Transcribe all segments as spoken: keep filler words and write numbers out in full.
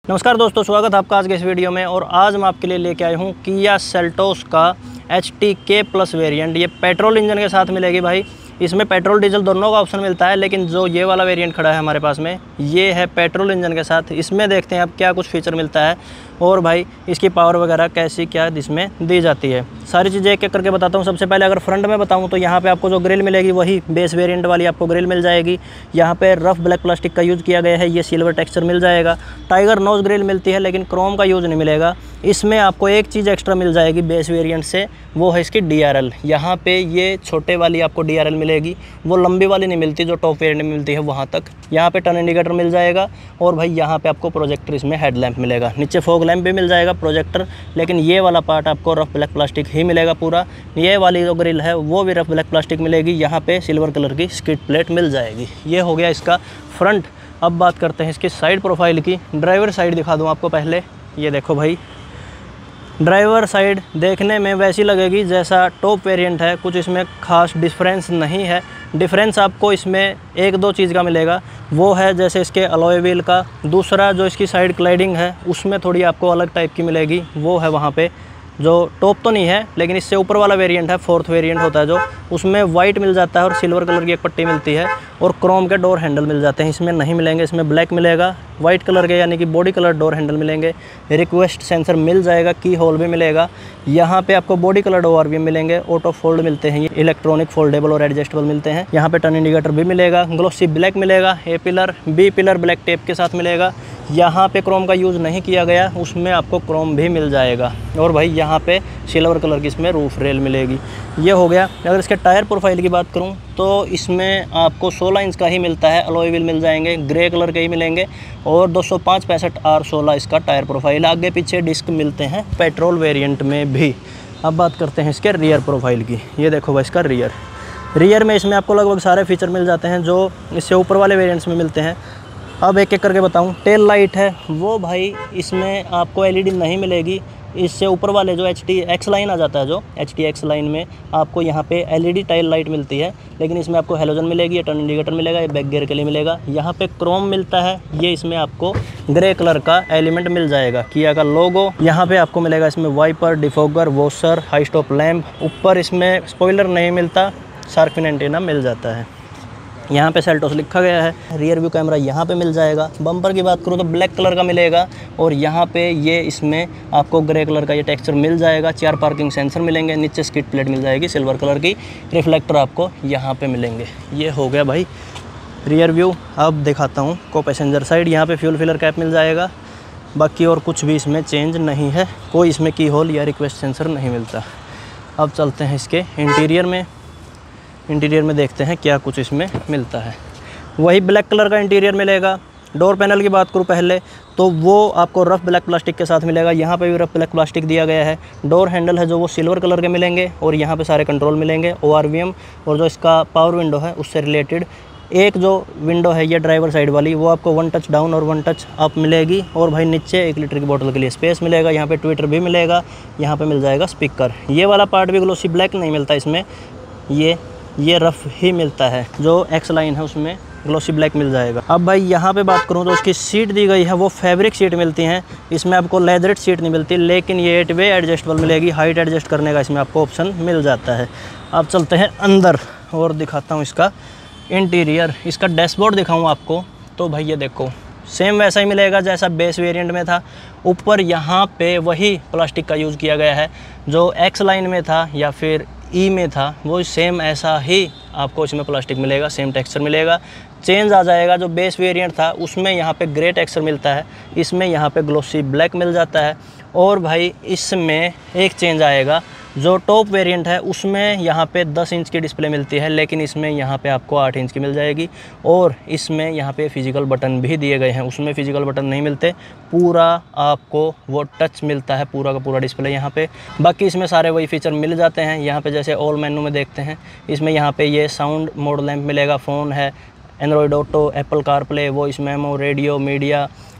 नमस्कार दोस्तों, स्वागत है आपका आज के इस वीडियो में। और आज मैं आपके लिए लेके आया हूँ किया सेल्टोस का H T K plus variant. ये पेट्रोल इंजन के साथ मिलेगी भाई। इसमें पेट्रोल डीजल दोनों का ऑप्शन मिलता है, लेकिन जो ये वाला वेरिएंट खड़ा है हमारे पास में, ये है पेट्रोल इंजन के साथ। इसमें देखते हैं अब क्या कुछ फीचर मिलता है और भाई इसकी पावर वगैरह कैसी क्या इसमें दी जाती है। सारी चीज़ें एक एक करके बताता हूँ। सबसे पहले अगर फ्रंट में बताऊँ तो यहाँ पे आपको जो ग्रिल मिलेगी वही बेस वेरिएंट वाली आपको ग्रिल मिल जाएगी। यहाँ पे रफ ब्लैक प्लास्टिक का यूज़ किया गया है, ये सिल्वर टेक्सचर मिल जाएगा। टाइगर नोज ग्रिल मिलती है, लेकिन क्रोम का यूज़ नहीं मिलेगा। इसमें आपको एक चीज़ एक्स्ट्रा मिल जाएगी बेस वेरिएंट से, वो है इसकी डी आर एल। यहाँ पे ये छोटे वाली आपको डी आर एल मिलेगी, वो लंबी वाली नहीं मिलती जो टॉप वेरिएंट में मिलती है वहाँ तक। यहाँ पे टर्न इंडिकेटर मिल जाएगा और भाई यहाँ पे आपको प्रोजेक्टर इसमें हेडलैम्प मिलेगा। नीचे फॉग लैम्प भी मिल जाएगा, प्रोजेक्टर, लेकिन ये वाला पार्ट आपको रफ ब्लैक प्लास्टिक ही मिलेगा पूरा। ये वाली जो ग्रिल है वो भी रफ ब्लैक प्लास्टिक मिलेगी। यहाँ पे सिल्वर कलर की स्किड प्लेट मिल जाएगी। ये हो गया इसका फ्रंट। अब बात करते हैं इसकी साइड प्रोफाइल की। ड्राइवर साइड दिखा दूँ आपको पहले। ये देखो भाई, ड्राइवर साइड देखने में वैसी लगेगी जैसा टॉप वेरिएंट है, कुछ इसमें खास डिफरेंस नहीं है। डिफरेंस आपको इसमें एक दो चीज़ का मिलेगा, वो है जैसे इसके अलॉय व्हील का। दूसरा जो इसकी साइड क्लाइडिंग है उसमें थोड़ी आपको अलग टाइप की मिलेगी, वो है वहाँ पे जो टॉप तो नहीं है, लेकिन इससे ऊपर वाला वेरिएंट है, फोर्थ वेरिएंट होता है जो, उसमें वाइट मिल जाता है और सिल्वर कलर की एक पट्टी मिलती है और क्रोम के डोर हैंडल मिल जाते हैं। इसमें नहीं मिलेंगे, इसमें ब्लैक मिलेगा, वाइट कलर के यानी कि बॉडी कलर डोर हैंडल मिलेंगे। रिक्वेस्ट सेंसर मिल जाएगा, की होल भी मिलेगा। यहाँ पे आपको बॉडी कलर डोर भी मिलेंगे, ऑटो फोल्ड मिलते हैं, ये इलेक्ट्रॉनिक फोल्डेबल और एडजस्टेबल मिलते हैं। यहाँ पे टर्न इंडिकेटर भी मिलेगा, ग्लोसी ब्लैक मिलेगा, A pillar B pillar black tape के साथ मिलेगा। यहाँ पे क्रोम का यूज़ नहीं किया गया, उसमें आपको क्रोम भी मिल जाएगा। और भाई यहाँ पे सिल्वर कलर की इसमें रूफ रेल मिलेगी। ये हो गया। अगर इसके टायर प्रोफाइल की बात करूँ तो इसमें आपको सोलह इंच का ही मिलता है। अलॉय व्हील मिल जाएंगे, ग्रे कलर के ही मिलेंगे और दो सौ पाँच पैंसठ आर सोलह इसका टायर प्रोफाइल। आगे पीछे डिस्क मिलते हैं पेट्रोल वेरिएंट में भी। अब बात करते हैं इसके रियर प्रोफाइल की। ये देखो भाई इसका रियर रियर में इसमें आपको लगभग सारे फीचर मिल जाते हैं जो इससे ऊपर वाले वेरिएंट्स में मिलते हैं। अब एक एक करके बताऊं। टेल लाइट है वो भाई इसमें आपको एल ई डी नहीं मिलेगी। इससे ऊपर वाले जो एच टी एक्स लाइन आ जाता है, जो एच टी एक्स लाइन में आपको यहाँ पे L E D tail light मिलती है, लेकिन इसमें आपको हेलोजन मिलेगी, टर्न इंडिकेटर मिलेगा, ये बैक गियर के लिए मिलेगा। यहाँ पे क्रोम मिलता है, ये इसमें आपको ग्रे कलर का एलिमेंट मिल जाएगा, किया का लोगो। यहाँ पे आपको मिलेगा इसमें wiper, defogger, washer, high stop lamp. ऊपर इसमें स्पॉइलर नहीं मिलता, शार्क फिन एंटीना मिल जाता है। यहाँ पे सेल्टोस लिखा गया है। रियर व्यू कैमरा यहाँ पे मिल जाएगा। बम्पर की बात करूँ तो ब्लैक कलर का मिलेगा और यहाँ पे ये इसमें आपको ग्रे कलर का ये टेक्सचर मिल जाएगा। चार पार्किंग सेंसर मिलेंगे, नीचे स्किड प्लेट मिल जाएगी सिल्वर कलर की, रिफ्लेक्टर आपको यहाँ पे मिलेंगे। ये हो गया भाई रियर व्यू। अब दिखाता हूँ को पैसेंजर साइड। यहाँ पे फ्यूल फिलर कैप मिल जाएगा, बाकी और कुछ भी इसमें चेंज नहीं है। कोई इसमें की होल या रिक्वेस्ट सेंसर नहीं मिलता। अब चलते हैं इसके इंटीरियर में। इंटीरियर में देखते हैं क्या कुछ इसमें मिलता है। वही ब्लैक कलर का इंटीरियर मिलेगा। डोर पैनल की बात करूँ पहले तो वो आपको रफ ब्लैक प्लास्टिक के साथ मिलेगा। यहाँ पे भी रफ ब्लैक प्लास्टिक दिया गया है। डोर हैंडल है जो वो सिल्वर कलर के मिलेंगे और यहाँ पे सारे कंट्रोल मिलेंगे, ओ आर वी एम। और जो इसका पावर विंडो है उससे रिलेटेड एक जो विंडो है ये ड्राइवर साइड वाली, वो आपको वन टच डाउन और वन टच अप मिलेगी। और भाई नीचे एक लीटर की बोतल के लिए स्पेस मिलेगा। यहाँ पे ट्विटर भी मिलेगा। यहाँ पे मिल जाएगा स्पीकर। ये वाला पार्ट भी ग्लोसी ब्लैक नहीं मिलता इसमें, ये ये रफ ही मिलता है। जो एक्स लाइन है उसमें ग्लोसी ब्लैक मिल जाएगा। अब भाई यहाँ पे बात करूँ तो उसकी सीट दी गई है वो फैब्रिक सीट मिलती हैं। इसमें आपको लेदरेट सीट नहीं मिलती, लेकिन ये एट वे एडजस्टेबल मिलेगी। हाइट एडजस्ट करने का इसमें आपको ऑप्शन मिल जाता है। अब चलते हैं अंदर और दिखाता हूँ इसका इंटीरियर। इसका डैशबोर्ड दिखाऊँ आपको तो भाई ये देखो सेम वैसा ही मिलेगा जैसा बेस वेरिएंट में था। ऊपर यहाँ पे वही प्लास्टिक का यूज़ किया गया है जो एक्स लाइन में था या फिर ई में था, वो सेम ऐसा ही आपको इसमें प्लास्टिक मिलेगा, सेम टेक्सचर मिलेगा। चेंज आ जाएगा, जो बेस वेरिएंट था उसमें यहाँ पे ग्रे टेक्सचर मिलता है, इसमें यहाँ पे ग्लोसी ब्लैक मिल जाता है। और भाई इसमें एक चेंज आएगा, जो टॉप वेरिएंट है उसमें यहाँ पे दस इंच की डिस्प्ले मिलती है, लेकिन इसमें यहाँ पे आपको आठ इंच की मिल जाएगी। और इसमें यहाँ पे फिजिकल बटन भी दिए गए हैं, उसमें फिजिकल बटन नहीं मिलते। पूरा आपको वो टच मिलता है, पूरा का पूरा डिस्प्ले यहाँ पे। बाकी इसमें सारे वही फीचर मिल जाते हैं। यहाँ पे जैसे ऑल मेनू में देखते हैं, इसमें यहाँ पे ये साउंड मोड लैंप मिलेगा, फ़ोन है, Android auto, Apple CarPlay, voice memo, radio, media,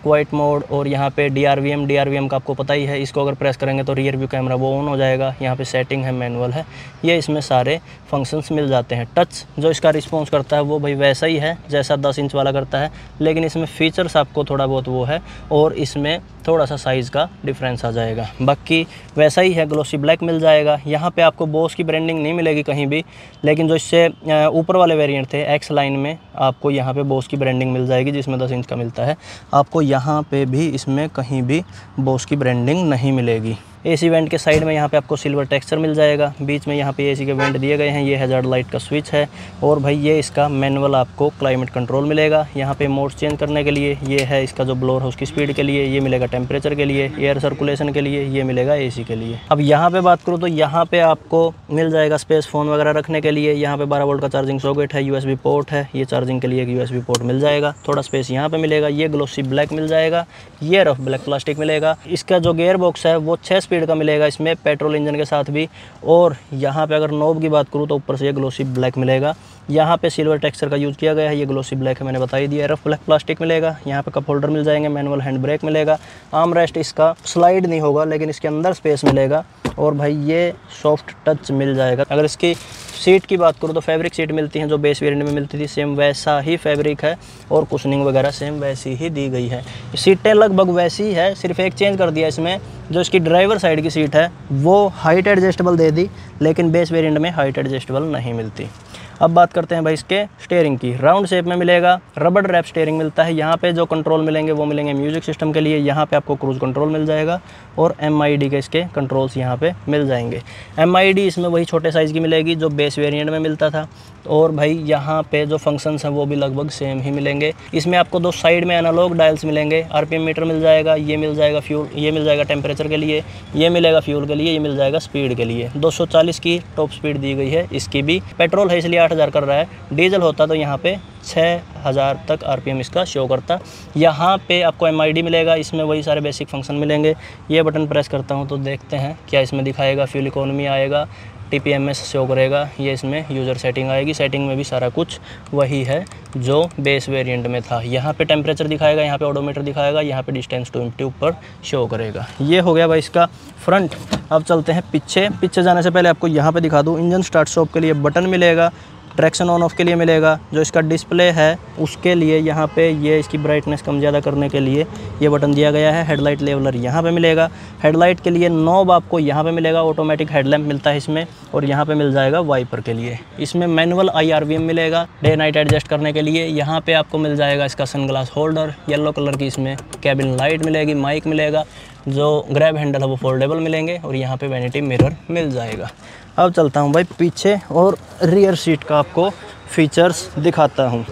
quiet mode और यहाँ पे D R V M D R V M का आपको पता ही है, इसको अगर प्रेस करेंगे तो रियर व्यू कैमरा वो ऑन हो जाएगा। यहाँ पे सेटिंग है, मैनुअल है, ये इसमें सारे फंक्शंस मिल जाते हैं। टच जो इसका रिस्पॉन्स करता है वो भाई वैसा ही है जैसा दस इंच वाला करता है, लेकिन इसमें फीचर्स आपको थोड़ा बहुत वो है और इसमें थोड़ा सा साइज़ का डिफरेंस आ जाएगा, बाकी वैसा ही है। ग्लोसी ब्लैक मिल जाएगा। यहाँ पे आपको बोस की ब्रांडिंग नहीं मिलेगी कहीं भी, लेकिन जो इससे ऊपर वाले वेरिएंट थे एक्स लाइन में आपको यहाँ पे बोस की ब्रांडिंग मिल जाएगी, जिसमें दस इंच का मिलता है। आपको यहाँ पे भी इसमें कहीं भी बोस की ब्रांडिंग नहीं मिलेगी। एसी वेंट के साइड में यहाँ पे आपको सिल्वर टेक्सचर मिल जाएगा। बीच में यहाँ पे एसी के वेंट दिए गए हैं। ये हैजार्ड लाइट का स्विच है और भाई ये इसका मैनुअल आपको क्लाइमेट कंट्रोल मिलेगा। यहाँ पे मोड चेंज करने के लिए ये है इसका जो ब्लोअर है उसकी स्पीड के लिए, ये मिलेगा टेम्परेचर के लिए, एयर सर्कुलेशन के लिए, ये मिलेगा एसी के लिए। अब यहाँ पे बात करूँ तो यहाँ पे आपको मिल जाएगा स्पेस फ़ोन वगैरह रखने के लिए। यहाँ पे बारह वोल्ट का चार्जिंग सॉकेट है, यूएसबी पोर्ट है, ये चार्जिंग के लिए एक यूएसबी पोर्ट मिल जाएगा। थोड़ा स्पेस यहाँ पे मिलेगा। ये ग्लोसी ब्लैक मिल जाएगा, ये रफ ब्लैक प्लास्टिक मिलेगा। इसका जो गेयर बॉक्स है वो छः स्पीड का मिलेगा इसमें पेट्रोल इंजन के साथ भी। और यहाँ पे अगर नॉब की बात करूँ तो ऊपर से ये ग्लोसी ब्लैक मिलेगा। यहाँ पे सिल्वर टेक्सचर का यूज़ किया गया है, ये ग्लोसी ब्लैक है, मैंने बता ही दिया। रफ ब्लैक प्लास्टिक मिलेगा। यहाँ पे कप होल्डर मिल जाएंगे, मैनुअल हैंड ब्रेक मिलेगा। आर्म रेस्ट इसका स्लाइड नहीं होगा लेकिन इसके अंदर स्पेस मिलेगा। और भाई ये सॉफ्ट टच मिल जाएगा। अगर इसकी सीट की बात करूँ तो फैब्रिक सीट मिलती हैं जो बेस वेरिएंट में मिलती थी, सेम वैसा ही फैब्रिक है और कुशनिंग वगैरह सेम वैसी ही दी गई है। सीटें लगभग वैसी ही है, सिर्फ एक चेंज कर दिया इसमें, जो इसकी ड्राइवर साइड की सीट है वो हाइट एडजस्टेबल दे दी, लेकिन बेस वेरिएंट में हाइट एडजस्टेबल नहीं मिलती। अब बात करते हैं भाई इसके स्टीयरिंग की। राउंड शेप में मिलेगा, रबर रैप स्टीयरिंग मिलता है। यहाँ पे जो कंट्रोल मिलेंगे वो मिलेंगे म्यूजिक सिस्टम के लिए। यहाँ पे आपको क्रूज कंट्रोल मिल जाएगा और एम आई डी के इसके कंट्रोल्स यहाँ पे मिल जाएंगे। एम आई डी इसमें वही छोटे साइज़ की मिलेगी जो बेस वेरिएंट में मिलता था। और भाई यहाँ पे जो फंक्शंस हैं वो भी लगभग सेम ही मिलेंगे। इसमें आपको दो साइड में एनालॉग डायल्स मिलेंगे, आरपीएम मीटर मिल जाएगा, ये मिल जाएगा फ्यूल, ये मिल जाएगा टेम्परेचर के लिए, ये मिलेगा फ्यूल के लिए, ये मिल जाएगा स्पीड के लिए। दो सौ चालीस की टॉप स्पीड दी गई है इसकी भी। पेट्रोल है इसलिए आठ हज़ार कर रहा है, डीजल होता तो यहाँ पे छः हज़ार तक आरपीएम इसका शो करता। यहाँ पे आपको एमआईडी मिलेगा, इसमें वही सारे बेसिक फंक्शन मिलेंगे। ये बटन प्रेस करता हूँ तो देखते हैं क्या इसमें दिखाएगा। फ्यूल इकोनॉमी आएगा, टीपीएमएस शो करेगा, ये इसमें यूज़र सेटिंग आएगी। सेटिंग में भी सारा कुछ वही है जो बेस वेरिएंट में था। यहाँ पे टेम्परेचर दिखाएगा, यहाँ पे ओडोमीटर दिखाएगा, यहाँ पे डिस्टेंस टू एम्प्टी ऊपर शो करेगा। ये हो गया भाई इसका फ्रंट। अब चलते हैं पीछे। पीछे जाने से पहले आपको यहाँ पे दिखा दूँ, इंजन स्टार्ट स्टॉप के लिए बटन मिलेगा, ट्रैक्शन ऑन ऑफ के लिए मिलेगा। जो इसका डिस्प्ले है उसके लिए यहाँ पे ये इसकी ब्राइटनेस कम ज़्यादा करने के लिए ये बटन दिया गया है। हेडलाइट लेवलर यहाँ पे मिलेगा। हेडलाइट के लिए नॉब आपको यहाँ पे मिलेगा, ऑटोमेटिक हेडलैम्प मिलता है इसमें। और यहाँ पे मिल जाएगा वाइपर के लिए। इसमें manual I R V M मिलेगा डे नाइट एडजस्ट करने के लिए। यहाँ पे आपको मिल जाएगा इसका सनग्लास होल्डर, येलो कलर की इसमें कैबिन लाइट मिलेगी, माइक मिलेगा, जो ग्रैब हैंडल है वो फोल्डेबल मिलेंगे और यहाँ पे वैनिटी मिरर मिल जाएगा। अब चलता हूँ भाई पीछे और रियर सीट का आपको फीचर्स दिखाता हूँ।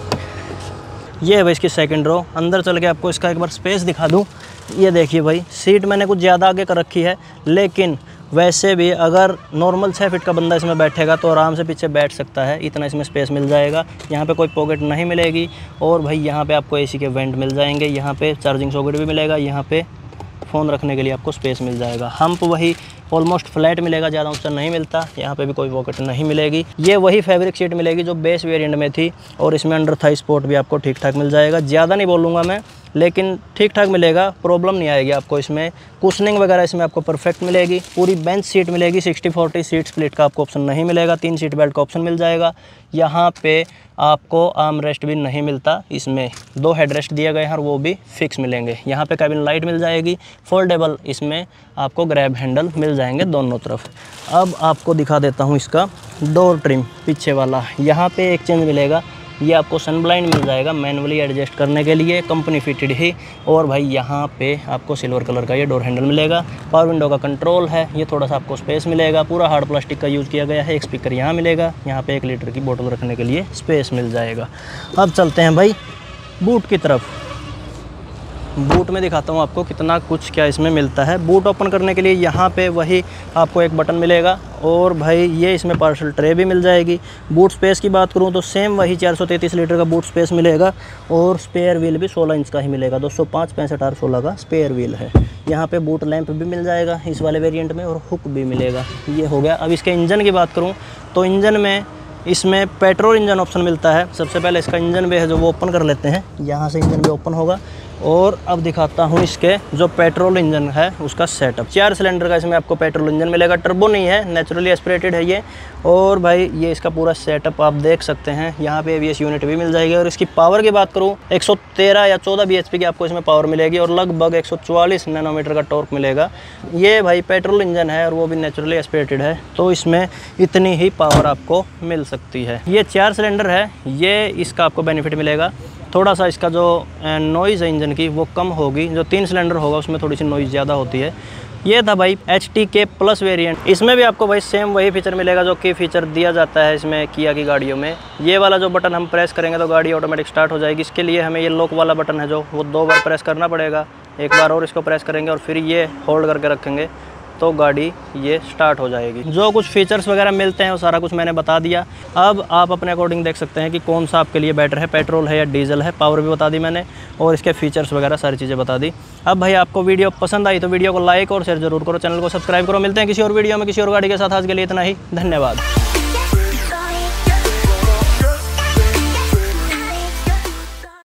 ये है भाई इसकी सेकंड रो। अंदर चल के आपको इसका एक बार स्पेस दिखा दूँ। ये देखिए भाई, सीट मैंने कुछ ज़्यादा आगे कर रखी है, लेकिन वैसे भी अगर नॉर्मल छः फीट का बंदा इसमें बैठेगा तो आराम से पीछे बैठ सकता है, इतना इसमें स्पेस मिल जाएगा। यहाँ पे कोई पॉकेट नहीं मिलेगी। और भाई यहाँ पे आपको एसी के वेंट मिल जाएंगे, यहाँ पे चार्जिंग सॉकेट भी मिलेगा, यहाँ पे फ़ोन रखने के लिए आपको स्पेस मिल जाएगा। हम्प वही ऑलमोस्ट फ्लैट मिलेगा, ज़्यादा ऊंचा नहीं मिलता। यहाँ पे भी कोई पॉकेट नहीं मिलेगी। ये वही फैब्रिक सीट मिलेगी जो बेस वेरिएंट में थी और इसमें अंडर थाई स्पोर्ट भी आपको ठीक ठाक मिल जाएगा। ज़्यादा नहीं बोलूँगा मैं, लेकिन ठीक ठाक मिलेगा, प्रॉब्लम नहीं आएगी आपको इसमें। कुशनिंग वगैरह इसमें आपको परफेक्ट मिलेगी। पूरी बेंच सीट मिलेगी, सिक्सटी फोर्टी सीट स्प्लिट का आपको ऑप्शन नहीं मिलेगा। तीन सीट बेल्ट का ऑप्शन मिल जाएगा। यहाँ पे आपको आर्म रेस्ट भी नहीं मिलता, इसमें दो हेड रेस्ट दिए गए हैं और वो भी फिक्स मिलेंगे। यहाँ पे कैबिन लाइट मिल जाएगी, फोल्डेबल इसमें आपको ग्रैब हैंडल मिल जाएंगे दोनों तरफ। अब आपको दिखा देता हूँ इसका डोर ट्रिम पीछे वाला। यहाँ पे एक चेंज मिलेगा, ये आपको सन ब्लाइंड मिल जाएगा मैनुअली एडजस्ट करने के लिए, कंपनी फिटेड ही। और भाई यहाँ पे आपको सिल्वर कलर का ये डोर हैंडल मिलेगा। पावर विंडो का कंट्रोल है, ये थोड़ा सा आपको स्पेस मिलेगा। पूरा हार्ड प्लास्टिक का यूज़ किया गया है। एक स्पीकर यहाँ मिलेगा, यहाँ पे एक लीटर की बोतल रखने के लिए स्पेस मिल जाएगा। अब चलते हैं भाई बूट की तरफ। बूट में दिखाता हूँ आपको कितना कुछ क्या इसमें मिलता है। बूट ओपन करने के लिए यहाँ पे वही आपको एक बटन मिलेगा और भाई ये इसमें पार्सल ट्रे भी मिल जाएगी। बूट स्पेस की बात करूँ तो सेम वही चार सौ तैंतीस लीटर का बूट स्पेस मिलेगा और स्पेयर व्हील भी सोलह इंच का ही मिलेगा। दो सौ पाँच पैंसठ आर सोलह का स्पेयर व्हील है। यहाँ पे बूट लैंप भी मिल जाएगा इस वाले वेरिएंट में और हुक भी मिलेगा। ये हो गया। अब इसके इंजन की बात करूँ तो इंजन में इसमें पेट्रोल इंजन ऑप्शन मिलता है। सबसे पहले इसका इंजन बे है जो वो ओपन कर लेते हैं। यहाँ से इंजन बे ओपन होगा। और अब दिखाता हूँ इसके जो पेट्रोल इंजन है उसका सेटअप। चार सिलेंडर का इसमें आपको पेट्रोल इंजन मिलेगा, टर्बो नहीं है, नेचुरली एस्पिरेटेड है ये। और भाई ये इसका पूरा सेटअप आप देख सकते हैं। यहाँ पे एवीएस यूनिट भी मिल जाएगी। और इसकी पावर की बात करूँ, एक सौ तेरह या चौदह बीएचपी की आपको इसमें पावर मिलेगी और लगभग एक सौ चौवालीस नैनोमीटर का टॉर्क मिलेगा। ये भाई पेट्रोल इंजन है और वो भी नेचुरली एस्पिरेटेड है, तो इसमें इतनी ही पावर आपको मिल सकती है। ये चार सिलेंडर है, ये इसका आपको बेनिफिट मिलेगा। थोड़ा सा इसका जो नॉइज़ है इंजन की वो कम होगी। जो तीन सिलेंडर होगा उसमें थोड़ी सी नॉइज़ ज़्यादा होती है। ये था भाई H T K plus variant. इसमें भी आपको भाई सेम वही फीचर मिलेगा जो कि फीचर दिया जाता है इसमें किया की गाड़ियों में। ये वाला जो बटन हम प्रेस करेंगे तो गाड़ी ऑटोमेटिक स्टार्ट हो जाएगी। इसके लिए हमें ये लॉक वाला बटन है जो वो दो बार प्रेस करना पड़ेगा। एक बार और इसको प्रेस करेंगे और फिर ये होल्ड करके रखेंगे तो गाड़ी ये स्टार्ट हो जाएगी। जो कुछ फीचर्स वगैरह मिलते हैं वो सारा कुछ मैंने बता दिया। अब आप अपने अकॉर्डिंग देख सकते हैं कि कौन सा आपके लिए बेटर है, पेट्रोल है या डीजल है। पावर भी बता दी मैंने और इसके फीचर्स वगैरह सारी चीज़ें बता दी। अब भाई आपको वीडियो पसंद आई तो वीडियो को लाइक और शेयर जरूर करो, चैनल को सब्सक्राइब करो। मिलते हैं किसी और वीडियो में किसी और गाड़ी के साथ। आज के लिए इतना ही, धन्यवाद।